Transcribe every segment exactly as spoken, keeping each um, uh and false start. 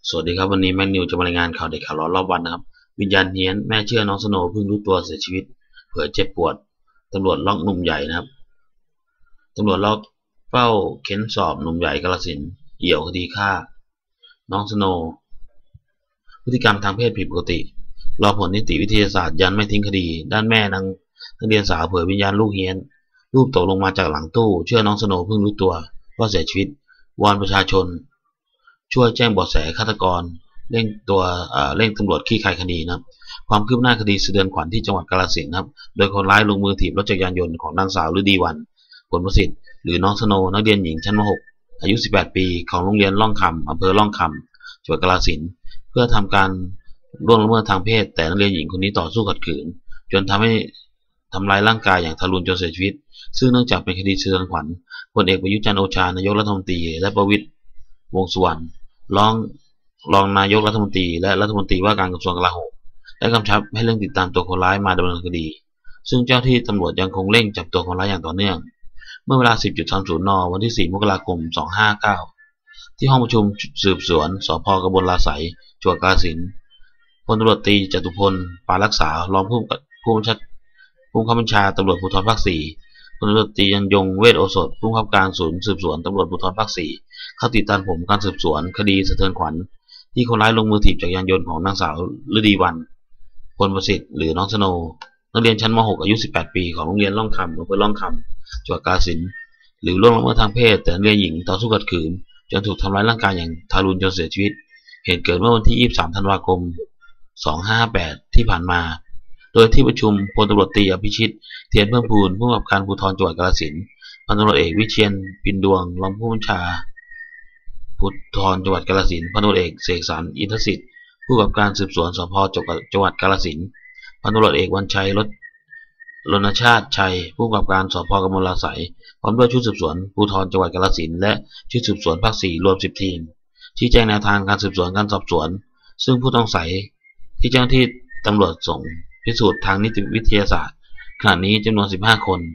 สวัสดีครับวันนี้แมนนิวจะมารายงานข่าวเด็กข่าวร้อนรอบวันนะครับวิญญาณเฮี้ยนแม่เชื่อน้องสโนว์เพิ่งรู้ตัวเสียชีวิตเผยเจ็บปวดตำรวจล็อกหนุ่มใหญ่นะครับตำรวจล็อกเฝ้าเค้นสอบหนุ่มใหญ่กาฬสินธุ์เอี่ยวคดีฆ่าน้องสโนว์พฤติกรรมทางเพศผิดปกติรอผลนิติวิทยาศาสตร์ยันไม่ทิ้งคดีด้านแม่นางนักเรียนสาวเผยวิญญาณลูกเฮี้ยนรูปตกลงมาจากหลังตู้เชื่อน้องสโนว์เพิ่งรู้ตัวว่าเสียชีวิตวอนประชาชนช่วยแจ้งเบาะแสฆาตกรเร่งตัวเร่งตำรวจคลี่คลายคดีนะครับความคืบหน้าคดีสะเทือนขวัญที่จังหวัดกาฬสินธุ์นะครับโดยคนร้ายลงมือถีบรถจักรยานยนต์ของนางสาวฤดีวรรณผลประสิทธิ์หรือน้องสโนว์นักเรียนหญิงชั้นม .หก อายุสิบแปดปีของโรงเรียนร่องคำอำเภอร่องคำจังหวัดกาฬสินธุ์เพื่อทำการล่วงละเมิดทางเพศแต่นักเรียนหญิงคนนี้ต่อสู้ขัดขืนจนทำให้ทำลายร่างกายอย่างทารุณจนเสียชีวิตซึ่งเนื่องจากเป็นคดีสะเทือนขวัญพลเอกประยุทธ์จันทร์โอชานายกรัฐมนตรีและประวิตรวงษ์สุวรรณรองรองนายกรัฐมนตรีและรัฐมนตรีว่าการกระทรวงกลาโหมได้กำชับให้เร่งติดตามตัวคนร้ายมาดำเนินคดีซึ่งเจ้าที่ตำรวจยังคงเร่งจับตัวคนร้ายอย่างต่อเนื่องเมื่อเวลา สิบนาฬิกาสามสิบ น วันที่ สี่ มกราคม สองพันห้าร้อยห้าสิบเก้า ที่ห้องประชุมสืบสวนสภ.กบลราษัยจังหวัดกาฬสินธุ์พลตำรวจตรีจตุพลปานรักษารองผู้ผู้บัญชาผู้บังคับบัญชาตำรวจภูธรภาค สี่พลตำรวจตรียันยงเวชโอสถผู้บังคับการศูนย์สืบสวนตำรวจภูธรภาค สี่เข้าติดตามผมการสืบสวนคดีสะเทือนขวัญที่คนร้ายลงมือถีบจักรยานยนต์ของนางสาวฤดีวรรณพลประสิทธิ์หรือน้องสโนว์นักเรียนชั้นม .หก อายุสิบแปดปีของโรงเรียนร่องคำอำเภอร่องคำจังหวัดกาฬสินธุ์หรือล่วงละเมิดทางเพศแต่นักเรียนหญิงต่อสู้ขัดขืนจนถูกทำร้ายร่างกายอย่างทารุณจนเสียชีวิตเหตุเกิดเมื่อวันที่ ยี่สิบสาม ธันวาคม สองพันห้าร้อยห้าสิบแปด ที่ผ่านมาโดยที่ประชุมพลตำรวจตรีอภิชิตเทียนเพิ่มพูนผู้กำกับการภูธรจังหวัดกาฬสินธุ์พันตำรวจเอกวิเชียรปินดวงรองผู้บัญชาภูธรจังหวัดกาฬสินธุ์พันตำรวจเอกเสกสรรอินทสิทธิ์ผู้กำกับการสืบสวนสภ.จังหวัดกาฬสินธุ์พันตำรวจเอกวันชัยรถรณชาติชัยผู้กำกับการสภ.กมลราษัยพร้อมด้วยชุดสืบสวนภูธรจังหวัดกาฬสินธุ์และชุดสืบสวนภาค สี่รวมสิบทีมชี้แจงแนวทางการสืบสวนการสอบสวนซึ่งผู้ต้องสงสัยที่เจ้าหน้าที่ตำรวจส่งพิสูจน์ทางนิติวิทยาศาสตร์ขณะนี้จำนวนสิบห้าคน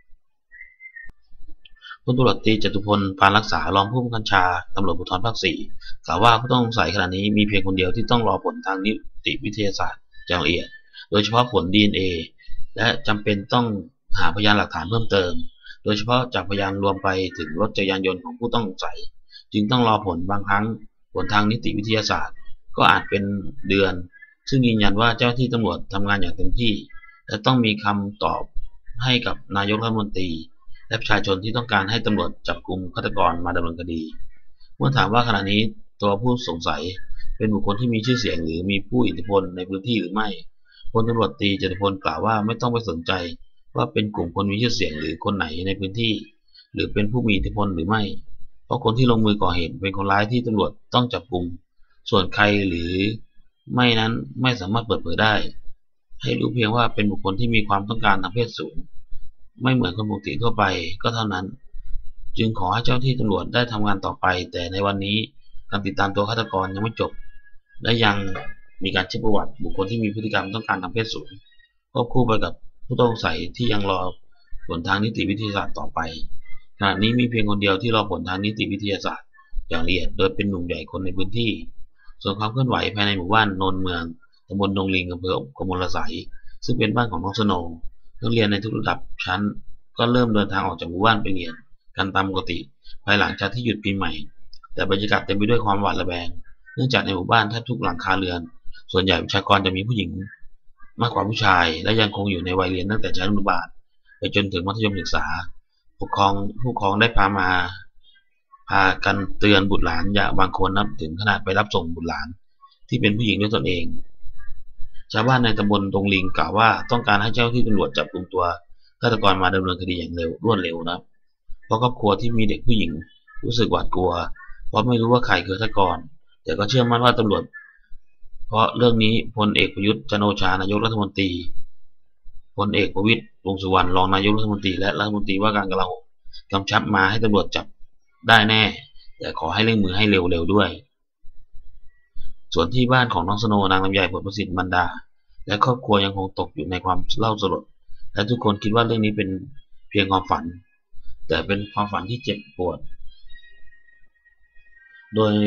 พลตำรวจตรีจตุพลปานรักษารองผู้บังคับบัญชาตำรวจภูธรภาค สี่กล่าวว่าผู้ต้องสงสัยขณะนี้มีเพียงคนเดียวที่ต้องรอผลทางนิติวิทยาศาสตร์อย่างละเอียดโดยเฉพาะผล ดี เอ็น เอ และจำเป็นต้องหาพยานหลักฐานเพิ่มเติมโดยเฉพาะจากพยานรวมไปถึงรถจักรยานยนต์ของผู้ต้องสงสัยจึงต้องรอผลบางครั้งผลทางนิติวิทยาศาสตร์ก็อาจเป็นเดือนซึ่งยืนยันว่าเจ้าหน้าที่ตำรวจทำงานอย่างเต็มที่และต้องมีคำตอบให้กับนายกรัฐมนตรีและประชาชนที่ต้องการให้ตำรวจจับกุมฆาตกรมาดำเนินคดีเมื่อถามว่าขณะนี้ตัวผู้สงสัยเป็นบุคคลที่มีชื่อเสียงหรือมีผู้อิทธิพลในพื้นที่หรือไม่พลตำรวจตรีจตุพลกล่าวว่าไม่ต้องไปสนใจว่าเป็นกลุ่มคนมีชื่อเสียงหรือคนไหนในพื้นที่หรือเป็นผู้มีอิทธิพลหรือไม่เพราะคนที่ลงมือก่อเหตุเป็นคนร้ายที่ตำรวจต้องจับกุมส่วนใครหรือไม่นั้นไม่สามารถเปิดเผยได้ให้รู้เพียงว่าเป็นบุคคลที่มีความต้องการทางเพศสูงไม่เหมือนคนปกติทั่วไปก็เท่านั้นจึงขอให้เจ้าที่ตำรวจได้ทำงานต่อไปแต่ในวันนี้การติดตามตัวฆาตกรยังไม่จบและยังมีการเช็คประวัติบุคคลที่มีพฤติกรรมต้องการทางเพศสูงควบคู่ไปกับผู้ต้องสงสัยที่ยังรอผลทางนิติวิทยาศาสตร์ต่อไปขณะนี้มีเพียงคนเดียวที่รอผลทางนิติวิทยาศาสตร์อย่างละเอียดโดยเป็นหนุ่มใหญ่คนในพื้นที่ส่วนความเคลื่อนไหวภายในหมู่บ้านโนนเมืองตำบลดงลิงอำเภอกมลราษัยซึ่งเป็นบ้านของน้องสโนว์นักเรียนในทุกระดับชั้นก็เริ่มเดินทางออกจากหมู่บ้านไปเรียนกันตามปกติภายหลังจากที่หยุดปีใหม่แต่บรรยากาศเต็มไปด้วยความหวาดระแวงเนื่องจากในหมู่บ้านแทบทุกหลังคาเรือนส่วนใหญ่ประชากรจะมีผู้หญิงมากกว่าผู้ชายและยังคงอยู่ในวัยเรียนตั้งแต่ชั้นอนุบาลไปจนถึงมัธยมศึกษาปกครองผู้ปกครองได้พามาพากันเตือนบุตรหลานอย่างบางคนนับถึงขนาดไปรับส่งบุตรหลานที่เป็นผู้หญิงด้วยตนเองชาวบ้านในตำบลดงลิงกล่าวว่าต้องการให้เจ้าที่ตำรวจจับกุมตัวฆาตกรมาดำเนินคดีอย่างเร็วรวดเร็วนะเพราะครอบครัวที่มีเด็กผู้หญิงรู้สึกหวาดกลัวเพราะไม่รู้ว่าใครคือฆาตกรแต่ก็เชื่อมั่นว่าตำรวจเพราะเรื่องนี้พลเอกประยุทธ์จันทร์โอชานายกรัฐมนตรีพลเอกประวิตรวงษ์สุวรรณรองนายกรัฐมนตรีและรัฐมนตรีว่าการกลาโหมกำชับมาให้ตำรวจจับได้แน่แต่ขอให้เร่งมือให้เร็วๆด้วยส่วนที่บ้านของน้องสโนว์นางลำไยผลประสิทธิ์บรรดาและครอบครัวยังคงตกอยู่ในความเศร้าสลดและทุกคนคิดว่าเรื่องนี้เป็นเพียงความฝันแต่เป็นความฝันที่เจ็บปวดโดย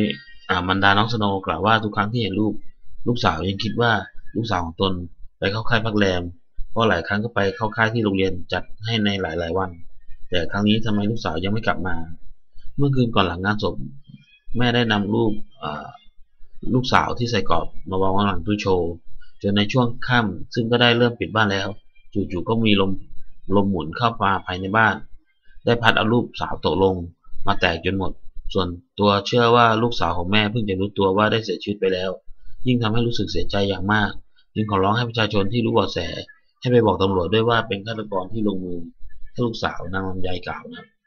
อ่าบรรดาน้องสโนว์กล่าวว่าทุกครั้งที่เห็นรูปลูกสาวยังคิดว่าลูกสาวของตนไปเข้าค่ายพักแรมเพราะหลายครั้งก็ไปเข้าค่ายที่โรงเรียนจัดให้ในหลายๆวันแต่ครั้งนี้ทำไมลูกสาวยังไม่กลับมาเมื่อคืนก่อนหลังงานศพแม่ได้นำรูปอ่าลูกสาวที่ใส่กรอบมาวางไว้หลังตู้โชว์จนในช่วงค่ำซึ่งก็ได้เริ่มปิดบ้านแล้วจู่ๆก็มีลมลมหมุนเข้ามาภายในบ้านได้พัดเอารูปสาวตกลงมาแตกจนหมดส่วนตัวเชื่อว่าลูกสาวของแม่เพิ่งจะรู้ตัวว่าได้เสียชีวิตไปแล้วยิ่งทำให้รู้สึกเสียใจอย่างมากจึงขอร้องให้ประชาชนที่รู้เบาะแสให้ไปบอกตำรวจด้วยว่าเป็นฆาตกรที่ลงมือให้ลูกสาวนางลำไยกล่าวนะครับ